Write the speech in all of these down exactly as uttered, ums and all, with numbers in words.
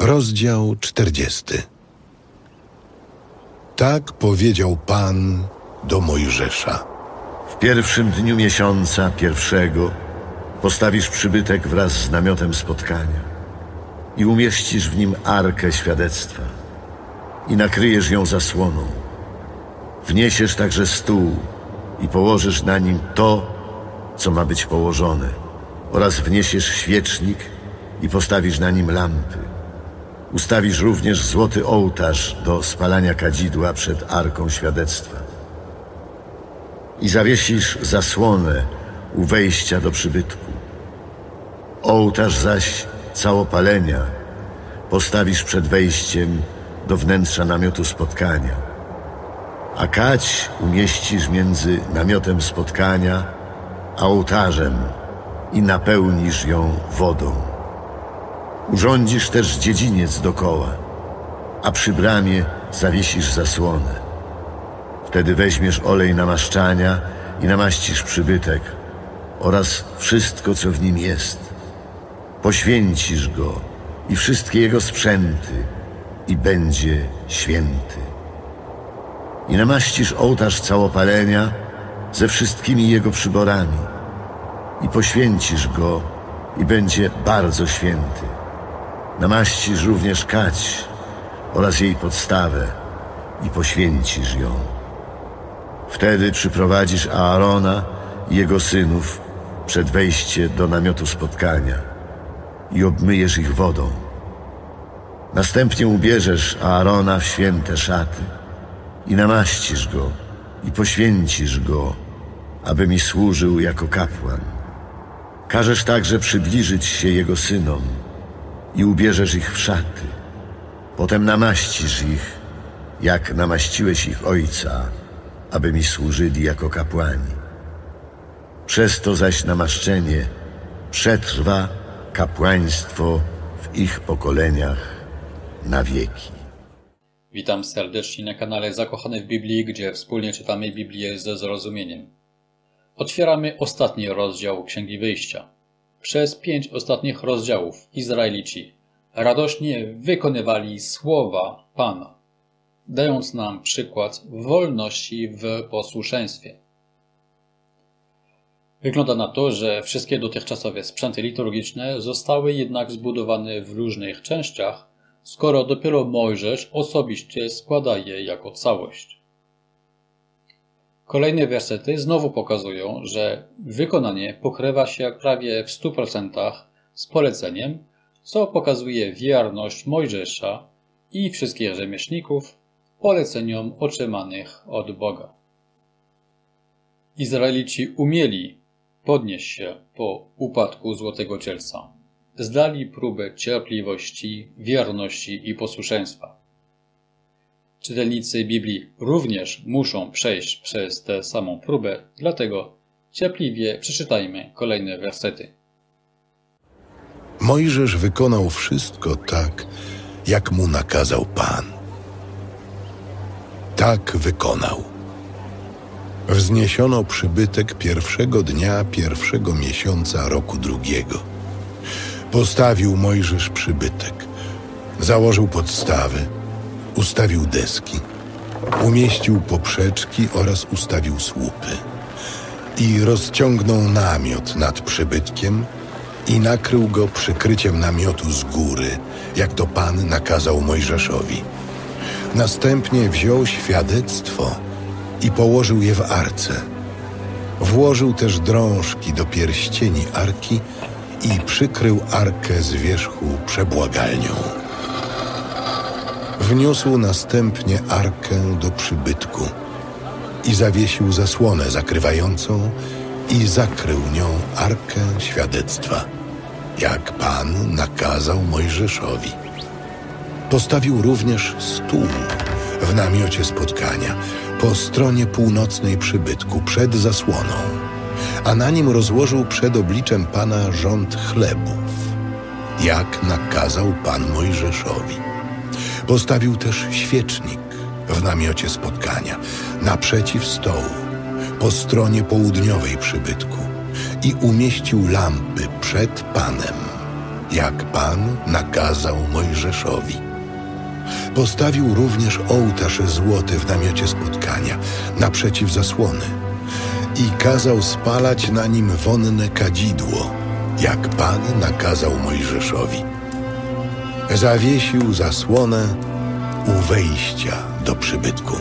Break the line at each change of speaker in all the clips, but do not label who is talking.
Rozdział czterdziesty. Tak powiedział Pan do Mojżesza.
W pierwszym dniu miesiąca pierwszego postawisz przybytek wraz z namiotem spotkania i umieścisz w nim Arkę Świadectwa i nakryjesz ją zasłoną. Wniesiesz także stół i położysz na nim to, co ma być położone, oraz wniesiesz świecznik i postawisz na nim lampy. Ustawisz również złoty ołtarz do spalania kadzidła przed Arką Świadectwa. I zawiesisz zasłonę u wejścia do przybytku. Ołtarz zaś całopalenia postawisz przed wejściem do wnętrza namiotu spotkania, a kadź umieścisz między namiotem spotkania a ołtarzem i napełnisz ją wodą. Urządzisz też dziedziniec dokoła, a przy bramie zawiesisz zasłonę. Wtedy weźmiesz olej namaszczania i namaścisz przybytek oraz wszystko, co w nim jest. Poświęcisz go i wszystkie jego sprzęty i będzie święty. I namaścisz ołtarz całopalenia ze wszystkimi jego przyborami i poświęcisz go i będzie bardzo święty. Namaścisz również kadź oraz jej podstawę i poświęcisz ją. Wtedy przyprowadzisz Aarona i jego synów przed wejście do namiotu spotkania i obmyjesz ich wodą. Następnie ubierzesz Aarona w święte szaty i namaścisz go i poświęcisz go, aby mi służył jako kapłan. Każesz także przybliżyć się jego synom i ubierzesz ich w szaty. Potem namaścisz ich, jak namaściłeś ich ojca, aby mi służyli jako kapłani. Przez to zaś namaszczenie przetrwa kapłaństwo w ich pokoleniach na wieki.
Witam serdecznie na kanale Zakochany w Biblii, gdzie wspólnie czytamy Biblię ze zrozumieniem. Otwieramy ostatni rozdział Księgi Wyjścia. Przez pięć ostatnich rozdziałów Izraelici radośnie wykonywali słowa Pana, dając nam przykład wolności w posłuszeństwie. Wygląda na to, że wszystkie dotychczasowe sprzęty liturgiczne zostały jednak zbudowane w różnych częściach, skoro dopiero Mojżesz osobiście składa je jako całość. Kolejne wersety znowu pokazują, że wykonanie pokrywa się prawie w stu procentach z poleceniem, co pokazuje wierność Mojżesza i wszystkich rzemieślników poleceniom otrzymanych od Boga. Izraelici umieli podnieść się po upadku Złotego Cielca. Zdali próbę cierpliwości, wierności i posłuszeństwa. Czytelnicy Biblii również muszą przejść przez tę samą próbę, dlatego cierpliwie przeczytajmy kolejne wersety.
Mojżesz wykonał wszystko tak, jak mu nakazał Pan. Tak wykonał. Wzniesiono przybytek pierwszego dnia pierwszego miesiąca roku drugiego. Postawił Mojżesz przybytek, założył podstawy, ustawił deski, umieścił poprzeczki oraz ustawił słupy i rozciągnął namiot nad przybytkiem i nakrył go przykryciem namiotu z góry, jak to Pan nakazał Mojżeszowi. Następnie wziął świadectwo i położył je w arce. Włożył też drążki do pierścieni arki i przykrył arkę z wierzchu przebłagalnią. Wniósł następnie arkę do przybytku i zawiesił zasłonę zakrywającą i zakrył nią Arkę Świadectwa, jak Pan nakazał Mojżeszowi. Postawił również stół w namiocie spotkania po stronie północnej przybytku przed zasłoną, a na nim rozłożył przed obliczem Pana rząd chlebów, jak nakazał Pan Mojżeszowi. Postawił też świecznik w namiocie spotkania naprzeciw stołu, po stronie południowej przybytku i umieścił lampy przed Panem. jak Pan nakazał Mojżeszowi. Postawił również ołtarz złoty w namiocie spotkania, naprzeciw zasłony, i kazał spalać na nim wonne kadzidło, jak Pan nakazał Mojżeszowi. Zawiesił zasłonę u wejścia do przybytku.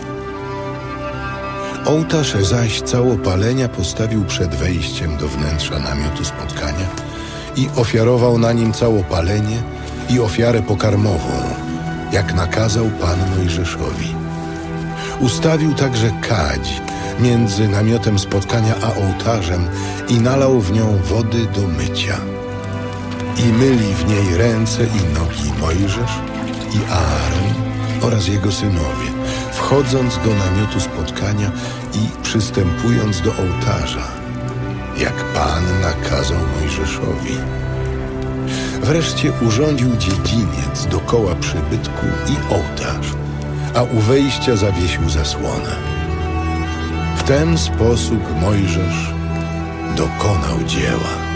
Ołtarz zaś całopalenia postawił przed wejściem do wnętrza namiotu spotkania i ofiarował na nim całopalenie i ofiarę pokarmową, jak nakazał Pan Mojżeszowi. Ustawił także kadź między namiotem spotkania a ołtarzem i nalał w nią wody do mycia. I myli w niej ręce i nogi Mojżesz i Aaron oraz jego synowie, wchodząc do namiotu spotkania i przystępując do ołtarza, jak Pan nakazał Mojżeszowi. Wreszcie urządził dziedziniec dokoła przybytku i ołtarz, a u wejścia zawiesił zasłonę. W ten sposób Mojżesz dokonał dzieła.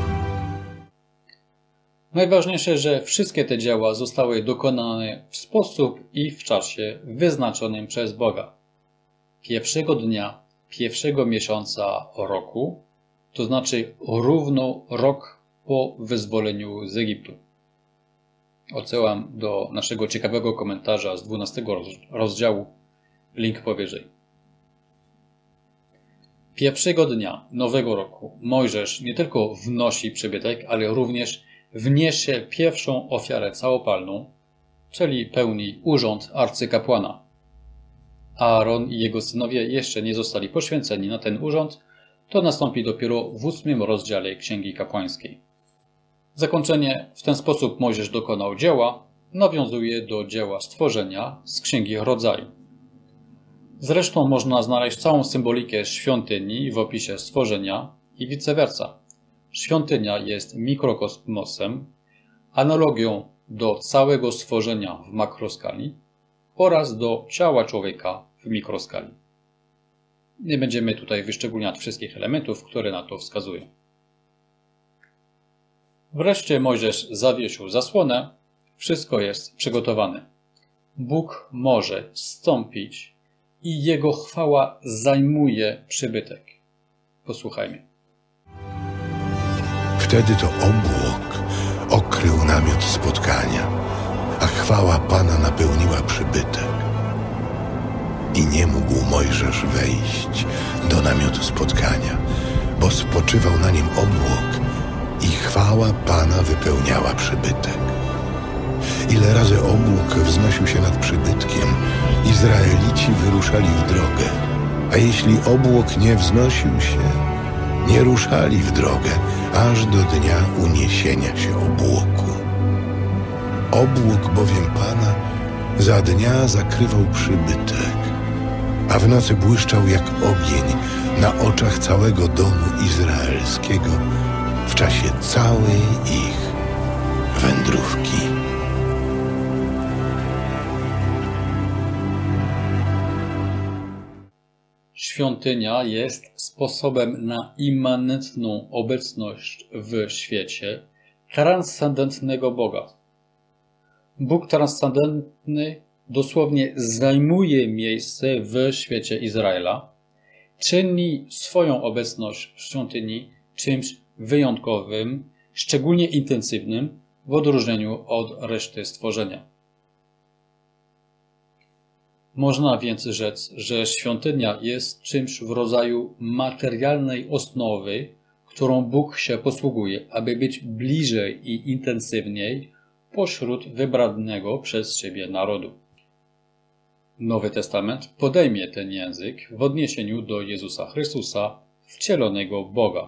Najważniejsze, że wszystkie te dzieła zostały dokonane w sposób i w czasie wyznaczonym przez Boga. Pierwszego dnia, pierwszego miesiąca roku, to znaczy równo rok po wyzwoleniu z Egiptu. Odsyłam do naszego ciekawego komentarza z dwunastego rozdziału, link powyżej. Pierwszego dnia nowego roku Mojżesz nie tylko wnosi przybytek, ale również wniesie pierwszą ofiarę całopalną, czyli pełni urząd arcykapłana. Aaron i jego synowie jeszcze nie zostali poświęceni na ten urząd, to nastąpi dopiero w ósmym rozdziale Księgi Kapłańskiej. Zakończenie w ten sposób Mojżesz dokonał dzieła nawiązuje do dzieła stworzenia z Księgi Rodzaju. Zresztą można znaleźć całą symbolikę świątyni w opisie stworzenia i vice versa. Świątynia jest mikrokosmosem, analogią do całego stworzenia w makroskali oraz do ciała człowieka w mikroskali. Nie będziemy tutaj wyszczególniać wszystkich elementów, które na to wskazują. Wreszcie Mojżesz zawiesił zasłonę. Wszystko jest przygotowane. Bóg może zstąpić i Jego chwała zajmuje przybytek. Posłuchajmy.
Wtedy to obłok okrył namiot spotkania, a chwała Pana napełniła przybytek. I nie mógł Mojżesz wejść do namiotu spotkania, bo spoczywał na nim obłok i chwała Pana wypełniała przybytek. Ile razy obłok wznosił się nad przybytkiem, Izraelici wyruszali w drogę, a jeśli obłok nie wznosił się, nie ruszali w drogę, aż do dnia uniesienia się obłoku. Obłok bowiem Pana za dnia zakrywał przybytek, a w nocy błyszczał jak ogień na oczach całego domu izraelskiego w czasie całej ich wędrówki.
Świątynia jest sposobem na immanentną obecność w świecie transcendentnego Boga. Bóg transcendentny dosłownie zajmuje miejsce w świecie Izraela, czyni swoją obecność w świątyni czymś wyjątkowym, szczególnie intensywnym w odróżnieniu od reszty stworzenia. Można więc rzec, że świątynia jest czymś w rodzaju materialnej osnowy, którą Bóg się posługuje, aby być bliżej i intensywniej pośród wybranego przez siebie narodu. Nowy Testament podejmie ten język w odniesieniu do Jezusa Chrystusa, wcielonego Boga.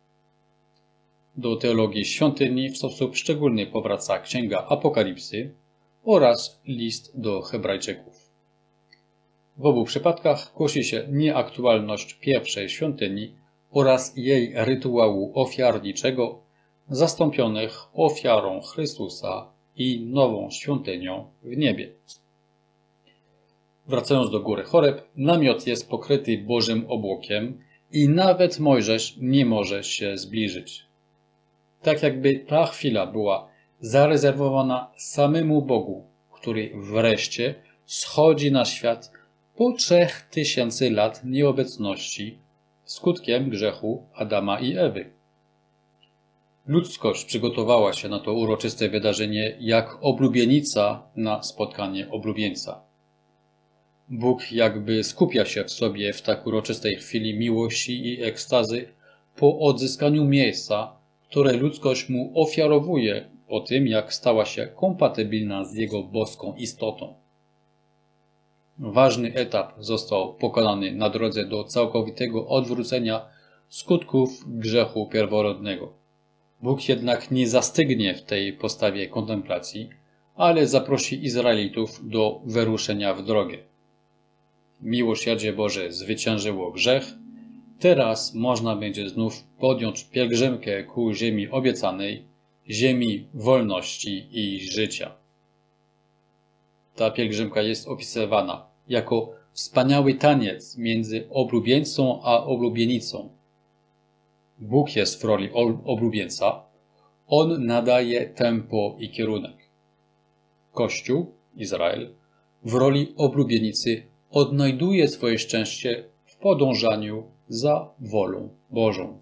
Do teologii świątyni w sposób szczególny powraca Księga Apokalipsy oraz list do Hebrajczyków. W obu przypadkach głosi się nieaktualność pierwszej świątyni oraz jej rytuału ofiarniczego, zastąpionych ofiarą Chrystusa i nową świątynią w niebie. Wracając do góry Choreb, namiot jest pokryty Bożym obłokiem i nawet Mojżesz nie może się zbliżyć. Tak jakby ta chwila była zarezerwowana samemu Bogu, który wreszcie schodzi na świat po trzech tysięcy lat nieobecności skutkiem grzechu Adama i Ewy. Ludzkość przygotowała się na to uroczyste wydarzenie jak oblubienica na spotkanie oblubieńca. Bóg jakby skupia się w sobie w tak uroczystej chwili miłości i ekstazy po odzyskaniu miejsca, które ludzkość mu ofiarowuje po tym, jak stała się kompatybilna z jego boską istotą. Ważny etap został pokonany na drodze do całkowitego odwrócenia skutków grzechu pierworodnego. Bóg jednak nie zastygnie w tej postawie kontemplacji, ale zaprosi Izraelitów do wyruszenia w drogę. Miłosierdzie Boże zwyciężyło grzech, teraz można będzie znów podjąć pielgrzymkę ku ziemi obiecanej, ziemi wolności i życia. Ta pielgrzymka jest opisywana jako wspaniały taniec między oblubieńcą a oblubienicą. Bóg jest w roli oblubieńca, On nadaje tempo i kierunek. Kościół, Izrael, w roli oblubienicy odnajduje swoje szczęście w podążaniu za wolą Bożą.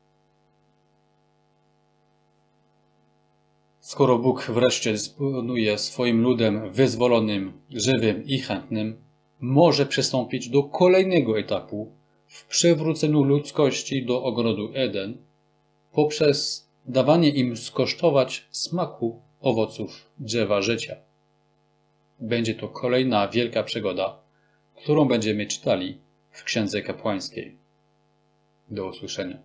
Skoro Bóg wreszcie dysponuje swoim ludem wyzwolonym, żywym i chętnym, może przystąpić do kolejnego etapu w przywróceniu ludzkości do ogrodu Eden poprzez dawanie im skosztować smaku owoców drzewa życia. Będzie to kolejna wielka przygoda, którą będziemy czytali w Księdze Kapłańskiej. Do usłyszenia.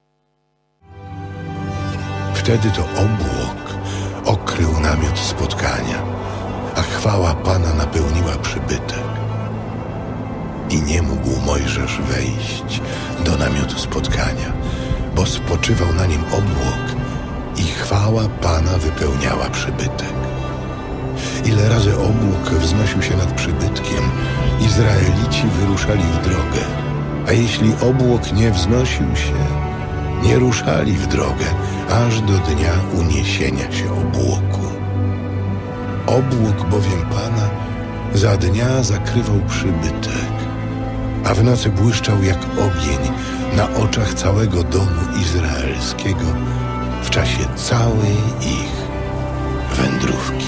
Wtedy to obłok okrył namiot spotkania, a chwała Pana napełniła przybytek. I nie mógł Mojżesz wejść do namiotu spotkania, bo spoczywał na nim obłok i chwała Pana wypełniała przybytek. Ile razy obłok wznosił się nad przybytkiem, Izraelici wyruszali w drogę, a jeśli obłok nie wznosił się, nie ruszali w drogę, aż do dnia uniesienia się obłoku. Obłok bowiem Pana za dnia zakrywał przybytek, a w nocy błyszczał jak ogień na oczach całego domu izraelskiego w czasie całej ich wędrówki.